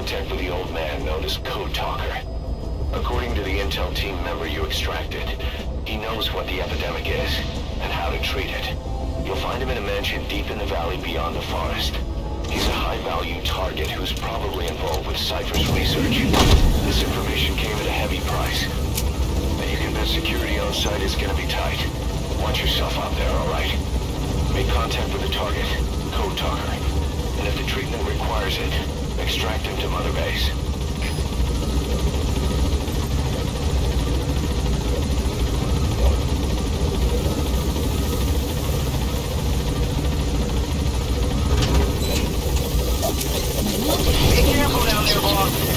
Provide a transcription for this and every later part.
contact with the old man known as Code Talker. According to the intel team member you extracted, he knows what the epidemic is and how to treat it. You'll find him in a mansion deep in the valley beyond the forest. He's a high-value target who's probably involved with Cypher's research. This information came at a heavy price. And you can bet security on site is gonna be tight. Watch yourself out there, alright? Make contact with the target, Code Talker. And if the treatment requires it, extract him to Mother Base. Be careful down there, boss.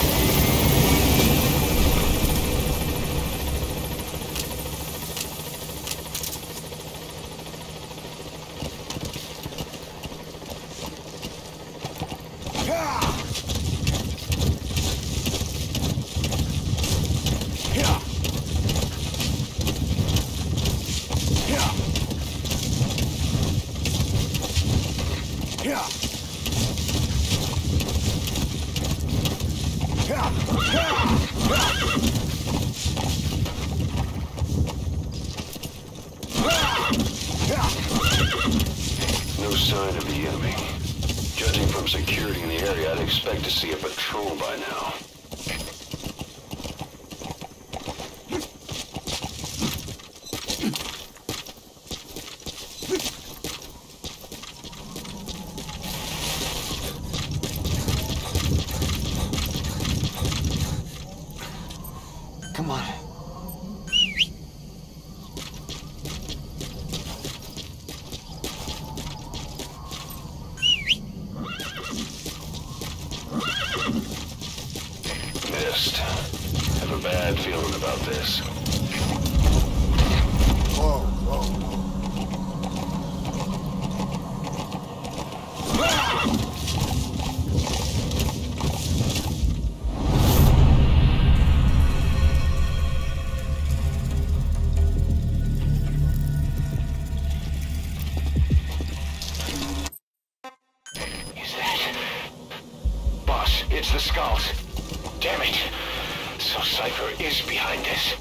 No sign of the enemy. Judging from security in the area, I'd expect to see a patrol by now. Come on. Missed. Have a bad feeling about this. Whoa, whoa. Boss, it's the Skulls. Damn it. So Cypher is behind this.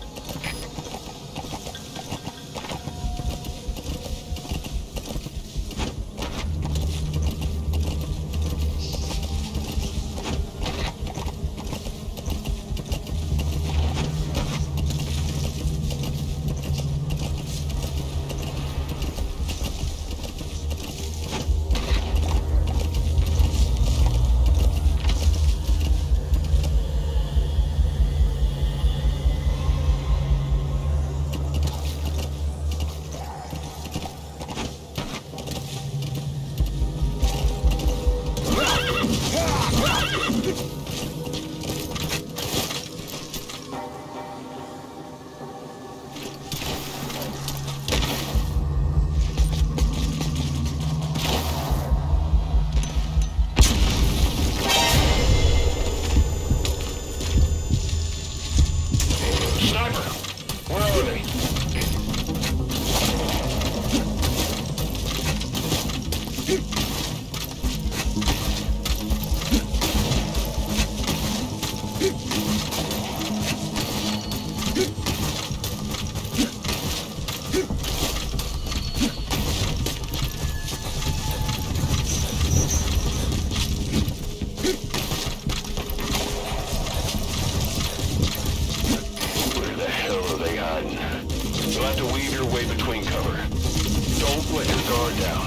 You'll have to weave your way between cover. Don't let your guard down.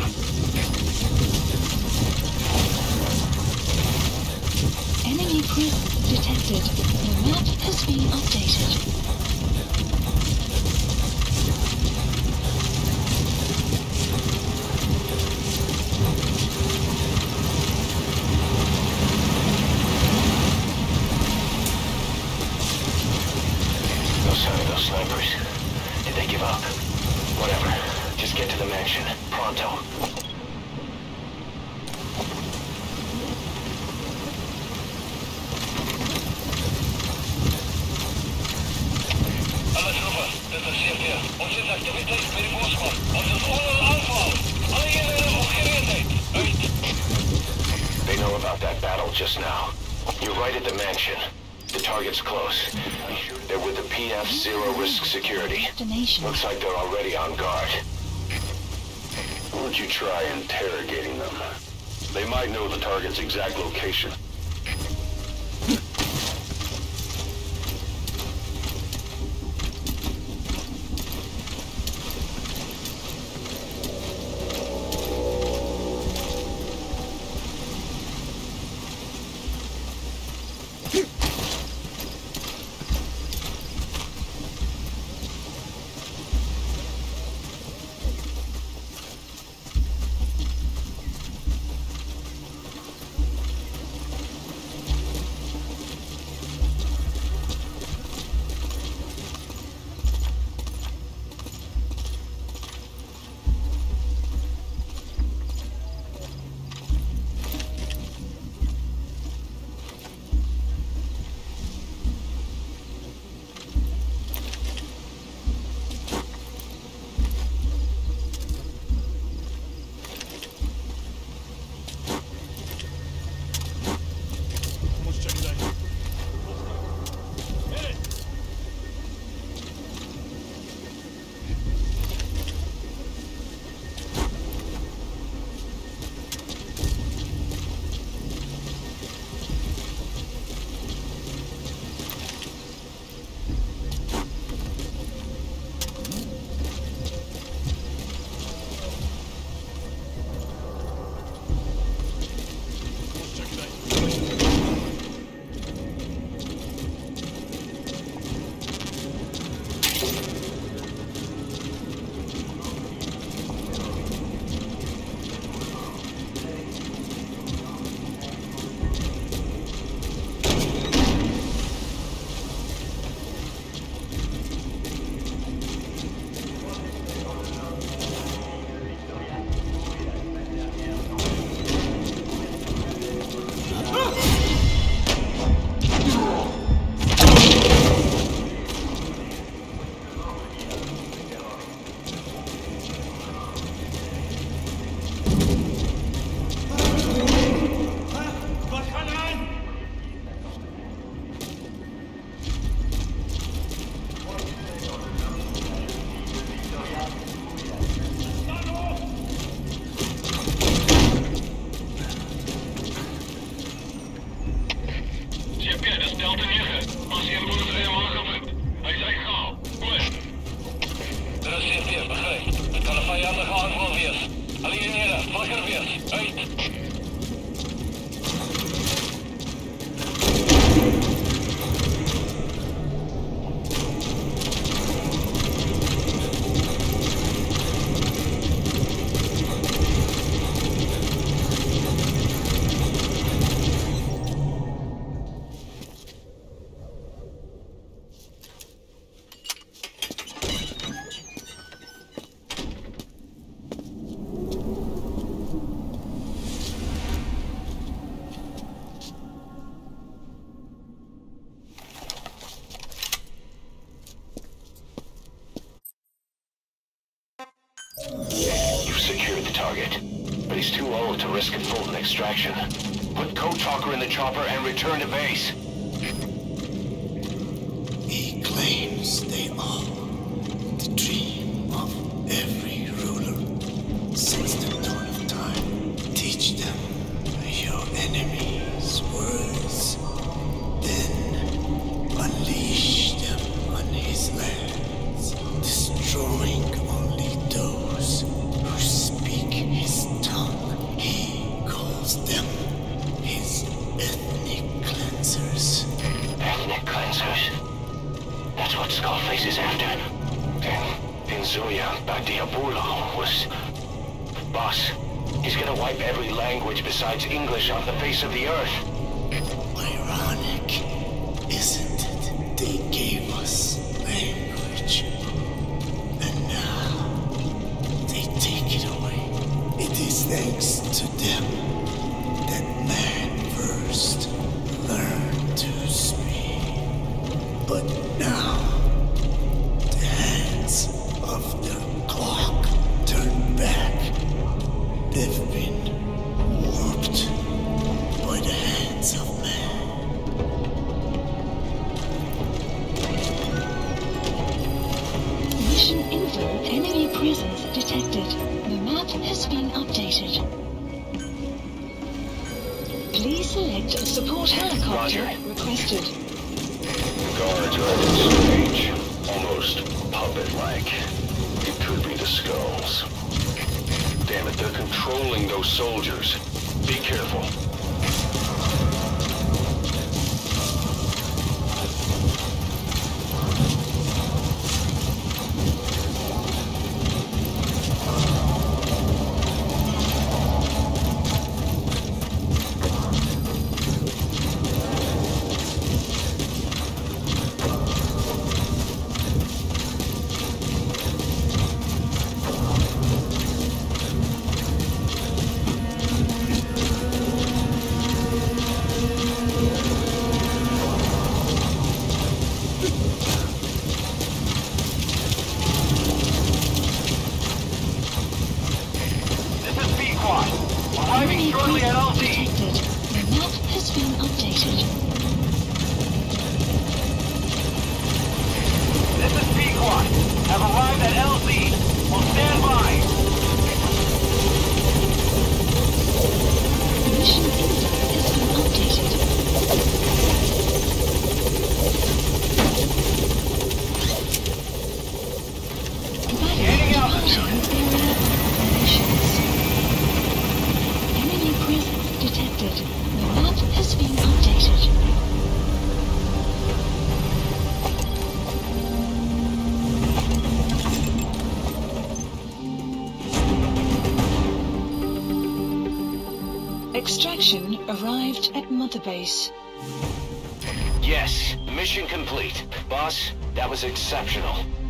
Enemy group detected. The map has been updated. No sign of those snipers. Did they give up? Whatever. Just get to the mansion. Pronto. Alle Trupper, das ist hier. Unsere Aktivität mit dem Großmann. Und das ohne Anfall. Alle jene hochgerät. They know about that battle just now. You're right at the mansion. The target's close. They're with the PF Zero Risk Security. Destination. Looks like they're already on guard. Why don't you try interrogating them? They might know the target's exact location. You've secured the target, but he's too old to risk a Fulton extraction. Put Code Talker in the chopper and return to base. He claims they are the dream of every ruler since the dawn of time. Teach them your enemy's words, then unleash them on his lands, destroying only those who speak his tongue. He calls them his ethnic cleansers. Ethnic cleansers? That's what Skullface is after. In Zoya, Bagdiabulo was... Boss, he's gonna wipe every language besides English off the face of the earth. Ironic, isn't it? They gave us language, and now they take it away. It is thanks to them that man first learned to speak. But now, the hands of the clock turn back. They've been warped by the hands of man. Support helicopter Roger. requested. The guards are acting strange, almost puppet-like. It could be the skulls. Damn it, they're controlling those soldiers. Be careful. Arriving shortly at LZ. Detected. The map has been updated. This is Pequod. Have arrived at LZ. Will stand by. Mission info has been updated. Heading out. Enemy presence detected. The map has been updated. Extraction arrived at Mother Base. Yes, mission complete. Boss, that was exceptional.